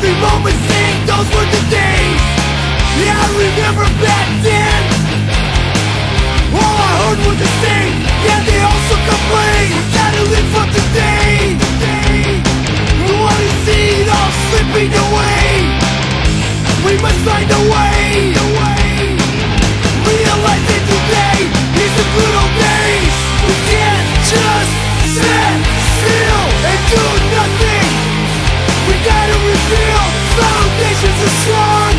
Every moment sing, those were the days. Yeah, I remember back then. All I heard was the same. Yeah, they also complain. We gotta live for today. We wanna see it all slipping away. We must find a way. Realize that today is the good old days. We can't just sit still and do nothing. We gotta rebuild. Foundations are strong.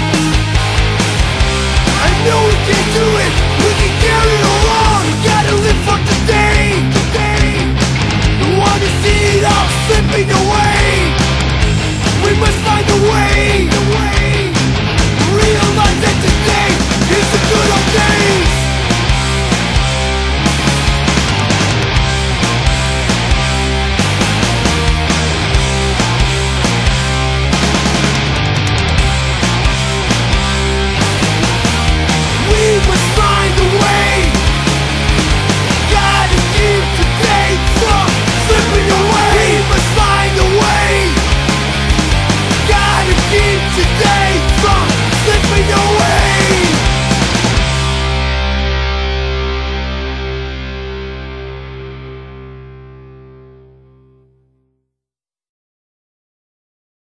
I know we can do it. We can carry it along. We gotta live for today. We wanna see it all slipping away. We must find a way. Realize that today